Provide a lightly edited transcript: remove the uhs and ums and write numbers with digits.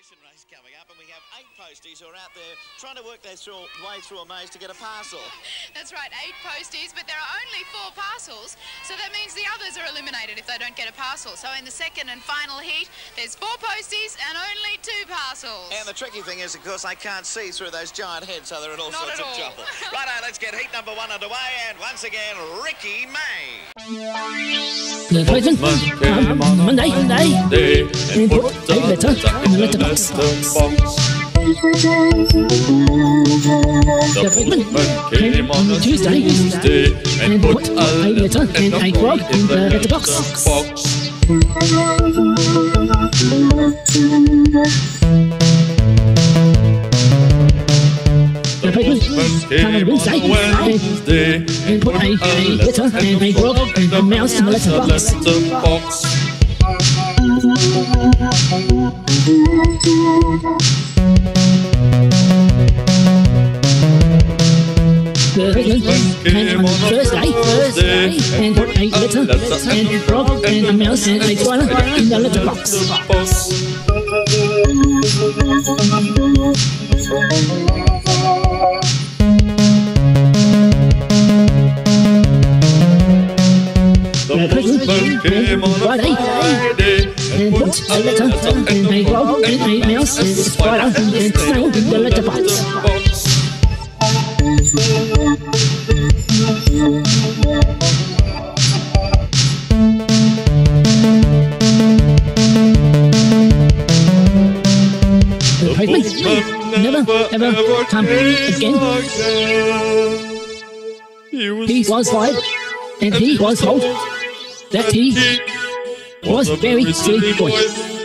exhibition race coming up, and we have 8 posties who are out there trying to work their way through a maze to get a parcel. That's right, 8 posties, but there are only 4 parcels, so that means the others are eliminated if they don't get a parcel. So in the second and final heat, there's 4 posties and only 2 parcels. And the tricky thing is, of course, I can't see through those giant heads, so they're in all Not sorts at of all. trouble. Righto, let's get heat number 1 underway, and once again, Ricky May. The postman came on Monday and put a letter in the letterbox. The postman came on Tuesday and put a letter and a grog in the letterbox. The postman came on Wednesday and put a letter and a grog and a mouse in the letterbox. The postman came on Thursday and put a letter and a grog and a mouse and a squirrel in the letterbox. The postman came on Friday and put a letter and a grog and a mouse and a spider and a snail in the letterbox. The postman never ever come again. He was fired, and he was told that he was a very silly boy.